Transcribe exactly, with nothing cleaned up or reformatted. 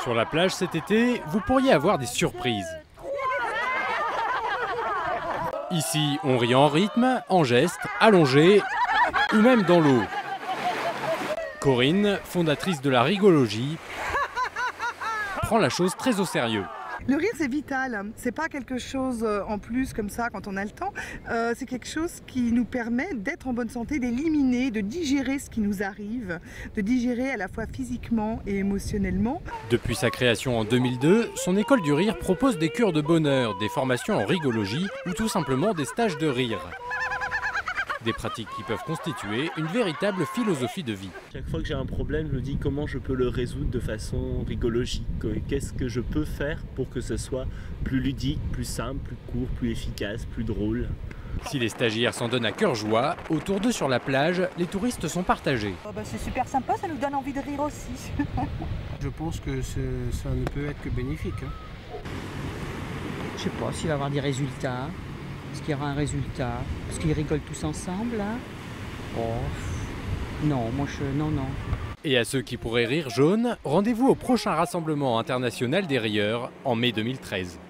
Sur la plage cet été, vous pourriez avoir des surprises. Ici, on rit en rythme, en gestes, allongé ou même dans l'eau. Corinne, fondatrice de la rigologie, prend la chose très au sérieux. Le rire, c'est vital. C'est pas quelque chose en plus comme ça quand on a le temps. Euh, c'est quelque chose qui nous permet d'être en bonne santé, d'éliminer, de digérer ce qui nous arrive, de digérer à la fois physiquement et émotionnellement. Depuis sa création en deux mille deux, son école du rire propose des cures de bonheur, des formations en rigologie ou tout simplement des stages de rire. Des pratiques qui peuvent constituer une véritable philosophie de vie. Chaque fois que j'ai un problème, je me dis comment je peux le résoudre de façon rigologique. Qu'est-ce que je peux faire pour que ce soit plus ludique, plus simple, plus court, plus efficace, plus drôle. Si les stagiaires s'en donnent à cœur joie, autour d'eux sur la plage, les touristes sont partagés. Oh bah c'est super sympa, ça nous donne envie de rire aussi. Je pense que ça ne peut être que bénéfique. Hein. Je sais pas s'il va y avoir des résultats. Est-ce qu'il y aura un résultat? Est-ce qu'ils rigolent tous ensemble là? Oh, non, moi je... non, non. Et à ceux qui pourraient rire jaune, rendez-vous au prochain rassemblement international des rieurs en mai deux mille treize.